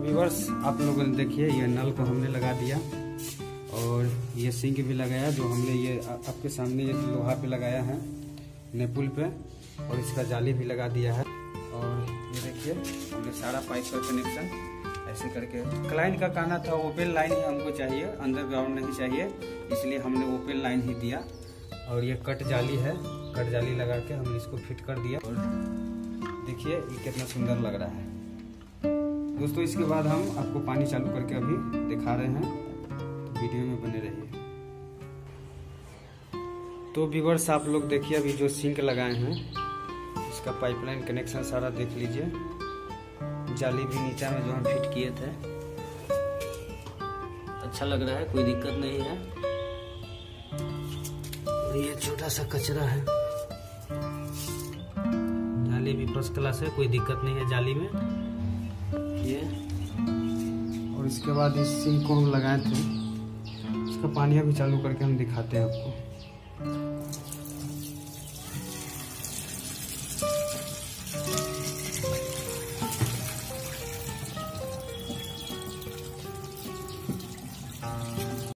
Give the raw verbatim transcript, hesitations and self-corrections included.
Viewers आप लोगों ने देखिए ये नल को हमने लगा दिया और ये सिंक भी लगाया, जो हमने ये आपके सामने ये लोहा पे लगाया है नेपुल पे, और इसका जाली भी लगा दिया है। और ये देखिए हमने सारा पाइप का कनेक्शन ऐसे करके, क्लाइंट का कहना था ओपन लाइन ही हमको चाहिए, अंडरग्राउंड नहीं चाहिए, इसलिए हमने ओपन लाइन ही दिया। और ये कट जाली है, कट जाली लगा के हमने इसको फिट कर दिया। और देखिए ये कितना सुंदर लग रहा है दोस्तों। इसके बाद हम आपको पानी चालू करके अभी दिखा रहे हैं, तो वीडियो में बने रहिए। तो व्यूअर्स आप लोग देखिए अभी जो सिंक लगाए हैं इसका पाइपलाइन कनेक्शन सारा देख लीजिए, जाली भी नीचे में जो हम फिट किए थे। अच्छा लग रहा है, कोई दिक्कत नहीं है। और ये छोटा सा कचरा है, जाली भी फर्स्ट क्लास है, कोई दिक्कत नहीं है जाली में ये। और इसके बाद इस सिंक को हम लगाए थे, इसका पानी अभी चालू करके हम दिखाते हैं आपको।